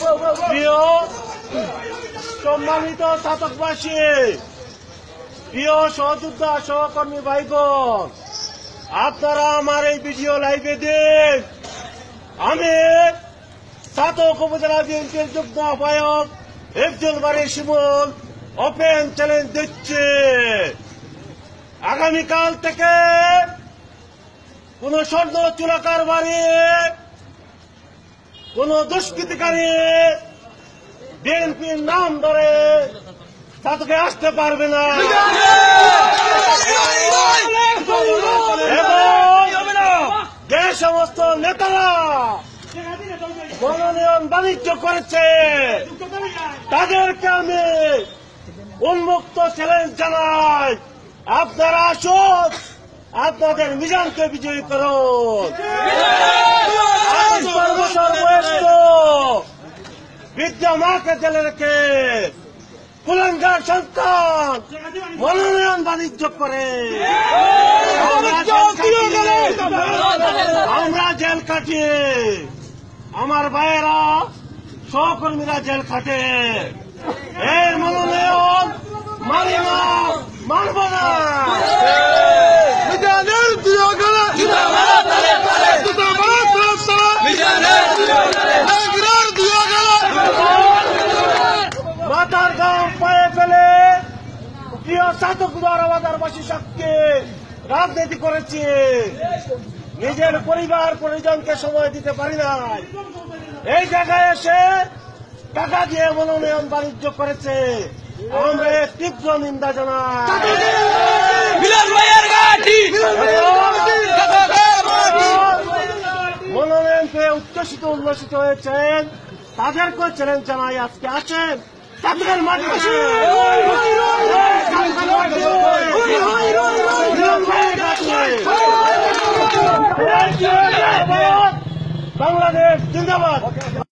প্রিয় সম্মানিত ছাতকবাসী, প্রিয় সহযোদ্ধা সহকর্মী ভাইগণ, আপনারা আমার এই ভিডিও লাইভে দেখ। আমি ছাতক উপজেলা বিএনপির যুগ্ম আহ্বায়ক এফজল বাড়ি শিমুল ওপেন চ্যালেঞ্জ দিচ্ছে, আগামীকাল থেকে কোন স্বর্ণ চুরাকার বাড়ি, কোন দুষ্কৃতিকারী বিএনপির নাম ধরে ছাতকে আসতে পারবে না এবং যে সমস্ত নেতারা মনোনয়ন বাণিজ্য করেছে তাদেরকে আমি উন্মুক্ত চ্যালেঞ্জ জানাই। আপনারা আসুন, আপনাদের মিজানকে বিজয়ী করুন। সর্বশ্রেষ্ঠ বিদ্যা মাকে জেলে রেখে কুলাঙ্গার সন্তান মনোনয়ন বাণিজ্য করে আমরা জেল কাটি, আমার ভাইয়েরা সহকর্মীরা জেল খাটে। এই মনোনয়ন মানি না, মানব না। মাথার গাম পায়ে ফেলে প্রিয় ছাতক বাজারবাসী সাক্ষী রাজনীতি করেছে, নিজের পরিবার পরিজনকে সময় দিতে পারি নাই। এই জায়গায় এসে টাকা দিয়ে মনোনয়ন বাণিজ্য করেছে, আমরা তীব্র নিন্দা জানাই। মনোনয়ন পেয়ে উচ্ছ্বসিত উল্লসিত হয়েছেন, তাদেরকে চ্যালেঞ্জ জানাই। আজকে আসেন ছাতকের মাঠে, বাংলাদেশ জিন্দাবাদ।